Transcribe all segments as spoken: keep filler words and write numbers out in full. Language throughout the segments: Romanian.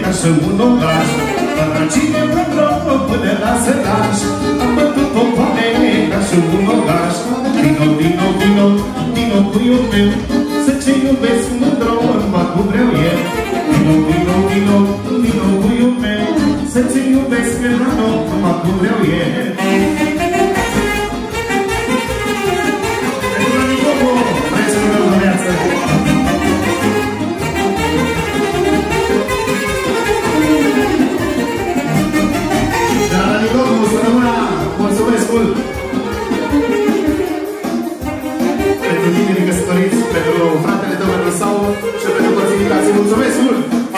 ca și un oraș. Răcine vreo până la săraș. Am bătut o vale ca și un oraș. Vino, vino, vino, vino puiul meu, să ce iubesc mândro, numai cum vreau eu. Vino, vino, vino, vino puiul meu, să ce iubesc mândro, numai cum vreau eu. Mulțumesc mult! Pentru tinerii căsătoriți, pentru fratele tău, pentru Saul și pentru toți invitații, mulțumesc mult!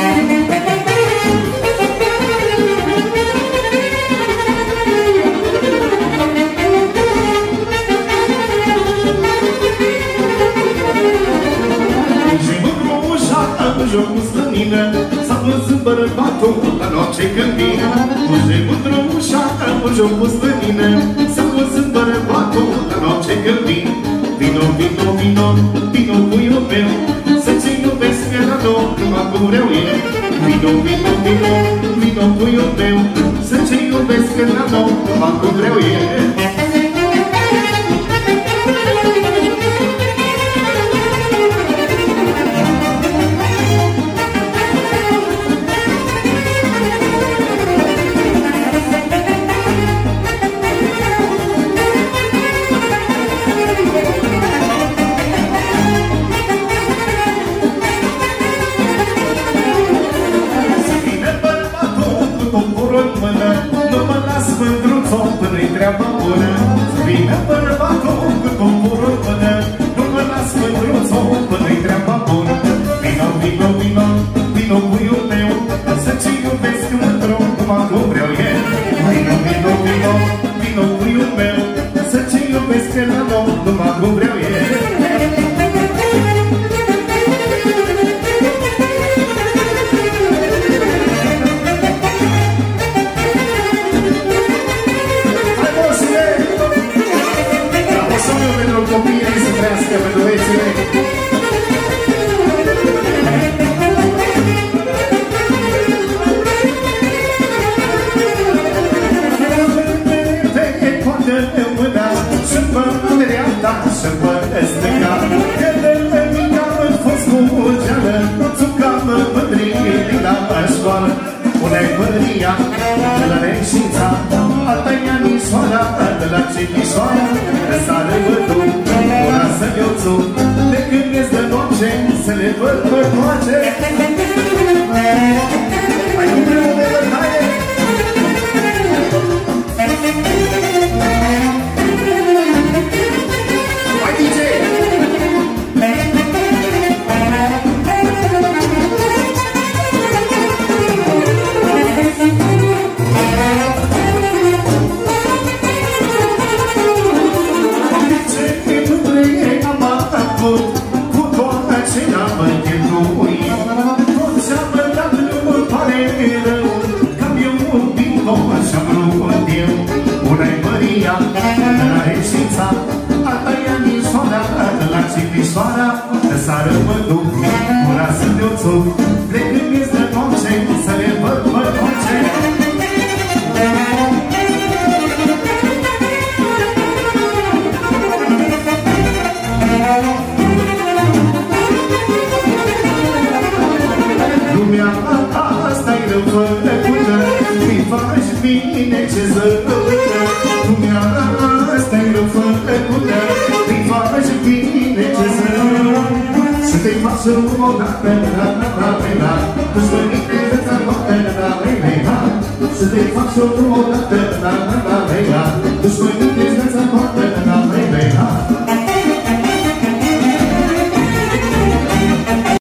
Și mândru ușa în jocul slănină, s-a văzut bărbatul în orice câmpină. Și mândru ușa în jocul slănină, s-a văzut bărbatul în orice câmpină. Vino, vino, vino, vino puiul meu, să ce iubesc la nou, numai cum vreau eu. Vino, vino, vino, vino puiul meu, să ce iubesc la nou, numai cum vreau eu. Vine bărbatul cu tomburul până, nu mă las mândruțo până-i treaba bună. Vino, vino, vino, vino puiul meu, să-ți iubesc mândru, numai cum vreau eu. Vino, vino, vino, vino puiul meu, să-ți iubesc la nou, numai cum vreau eu. Copiii să trăiască pentru viețile. Pe coadă în mâna, să-mi dreapta, să-mi stânga. Că de mica am fost cu geală, țucam mândrii la școală. Pune-i mândria de la Reșința, alta ia nișoara de la Cimișoara. Răsară vădul, una să-mi iuțu, de când ies de noapte, să le văd bărcoace. Hai cu primul de bătaie! Hai, D J! Cu toată ce n-am închenuit, tot ce-am dat nu-mi pare rău, că-mi iubit-o așa-mi rupt eu. Una-i Maria de la Reșința, alta-i Anișoara de la Cimișoara. Să-sară mă duc, una să-mi iuțu, plecând ies de noapte, să le văd bărcoace. Lumea asta-i rău-făcătă, mi faci bine ce zăpătă. Lumea asta-i rău-făcătă, mi faci bine ce zăpătă. Să te faci odată, la la la la la, tu-ți venite viața noapte, la la la la la. Să te faci odată, la la la la la, tu-ți